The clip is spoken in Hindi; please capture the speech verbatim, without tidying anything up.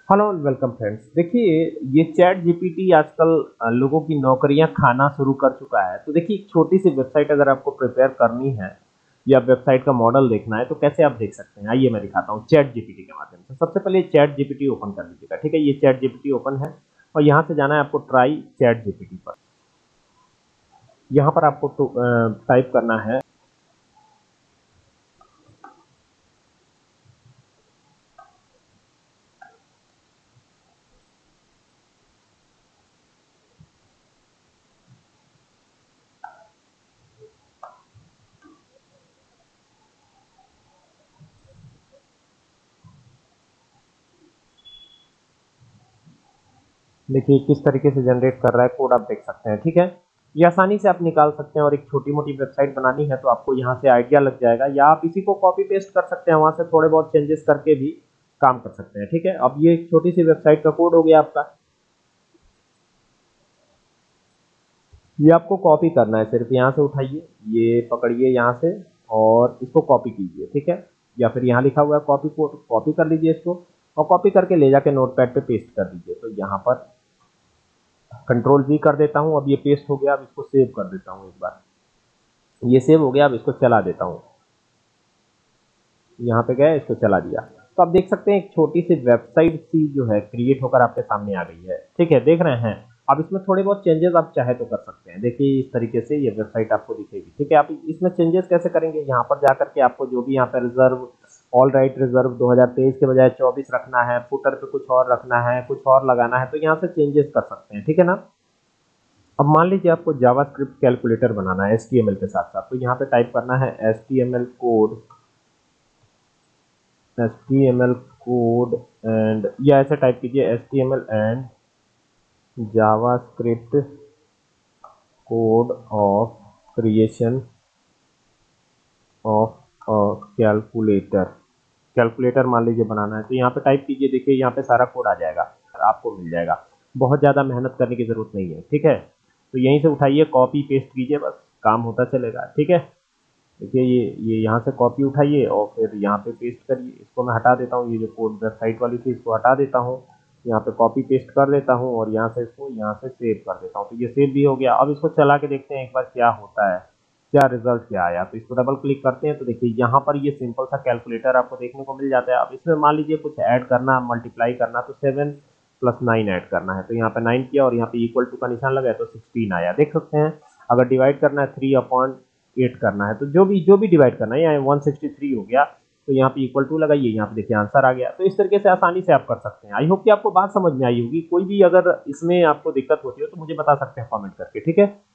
Hello welcome friends. देखिए, ये चैट जीपीटी आजकल अ, लोगों की नौकरियां खाना शुरू कर चुका है। तो देखिए, एक छोटी सी वेबसाइट अगर आपको प्रिपेयर करनी है या वेबसाइट का मॉडल देखना है तो कैसे आप देख सकते हैं, आइए मैं दिखाता हूँ चैट जीपीटी के माध्यम से। सबसे पहले चैट जीपीटी ओपन कर लीजिएगा। ठीक है, ये चैट जीपीटी ओपन है और यहाँ से जाना है आपको ट्राई चैट जीपीटी पर। यहाँ पर आपको तो, टाइप करना है। देखिए किस तरीके से जनरेट कर रहा है कोड, आप देख सकते हैं। ठीक है, ये आसानी से आप निकाल सकते हैं और एक छोटी मोटी वेबसाइट बनानी है तो आपको यहाँ से आइडिया लग जाएगा, या आप इसी को कॉपी पेस्ट कर सकते हैं, वहां से थोड़े बहुत चेंजेस करके भी काम कर सकते हैं। ठीक है, अब ये एक छोटी सी वेबसाइट का कोड हो गया आपका। ये आपको कॉपी करना है, सिर्फ यहाँ से उठाइए, ये पकड़िए यहाँ से और इसको कॉपी कीजिए। ठीक है, या फिर यहाँ लिखा हुआ है कॉपी कोड, कॉपी कर लीजिए इसको और कॉपी करके ले जाके नोटपैड पे पेस्ट कर दीजिए। तो यहाँ पर कंट्रोल वी कर देता हूँ, अब ये पेस्ट हो गया। अब इसको सेव कर देता हूँ एक बार, ये सेव हो गया। अब इसको चला देता हूँ, यहाँ पे गया, इसको चला दिया। तो आप देख सकते हैं एक छोटी सी वेबसाइट सी जो है क्रिएट होकर आपके सामने आ गई है। ठीक है, देख रहे हैं। अब इसमें थोड़े बहुत चेंजेस आप चाहे तो कर सकते हैं। देखिए इस तरीके से ये वेबसाइट आपको दिखेगी। ठीक है, आप इसमें चेंजेस कैसे करेंगे, यहाँ पर जाकर के आपको जो भी यहाँ पे रिजर्व ऑल राइट रिजर्व दो हज़ार तेईस के बजाय चौबीस रखना है, फुटर पे कुछ और रखना है, कुछ और लगाना है, तो यहाँ से चेंजेस कर सकते हैं। ठीक है ना। अब मान लीजिए आपको जावास्क्रिप्ट कैलकुलेटर बनाना है एचटीएमएल के साथ साथ, तो यहाँ पे टाइप करना है HTML code, HTML code and, या ऐसे टाइप कीजिए HTML and JavaScript code of creation of calculator. Calculator मान लीजिए बनाना है तो यहाँ पे टाइप कीजिए। देखिए यहाँ पे सारा कोड आ जाएगा, आपको मिल जाएगा। बहुत ज़्यादा मेहनत करने की ज़रूरत नहीं है। ठीक है, तो यहीं से उठाइए, कॉपी पेस्ट कीजिए, बस काम होता चलेगा। ठीक है, देखिए ये ये यहाँ से कॉपी उठाइए और फिर यहाँ पे पेस्ट करिए। इसको मैं हटा देता हूँ, ये जो कोड वेबसाइट वाली थी इसको हटा देता हूँ, यहाँ पे कॉपी पेस्ट कर देता हूँ और यहाँ से इसको यहाँ से सेव कर देता हूँ। तो ये सेव भी हो गया। अब इसको चला के देखते हैं एक बार क्या होता है, क्या रिजल्ट क्या आया। तो इसको डबल क्लिक करते हैं तो देखिए यहाँ पर ये सिंपल सा कैलकुलेटर आपको देखने को मिल जाता है। अब इसमें मान लीजिए कुछ ऐड करना, मल्टीप्लाई करना, तो सेवन प्लस नाइन ऐड करना है। तो यहाँ पे नाइन किया और यहाँ पे इक्वल टू का निशान लगा है तो सिक्सटीन आया, देख सकते हैं। अगर डिवाइड करना है थ्री अपॉन एट करना है, तो जो भी जो भी डिवाइड करना है, यहाँ वन सिक्सटी थ्री हो गया तो यहाँ पे इक्वल टू लगाइए, यहाँ पे देखिए आंसर आ गया। तो इस तरीके से आसानी से आप कर सकते हैं। आई होप कि आपको बात समझ में आई होगी। कोई भी अगर इसमें आपको दिक्कत होती हो तो मुझे बता सकते हैं कमेंट करके। ठीक है।